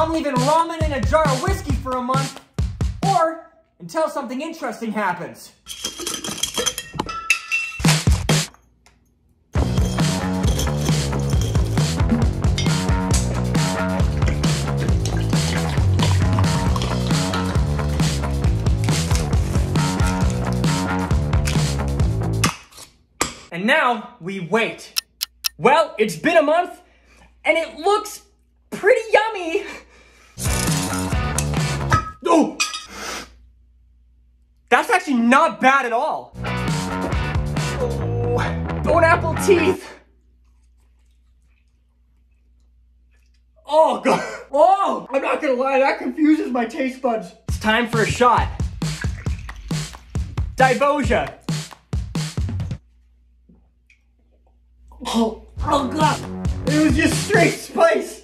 I'm leaving ramen and a jar of whiskey for a month, or until something interesting happens. And now we wait. Well, it's been a month, and it looks pretty yummy. Oh! That's actually not bad at all. Oh, bone apple teeth. Oh, God. Oh, I'm not gonna lie, that confuses my taste buds. It's time for a shot. Divosia. Oh God. It was just straight spice.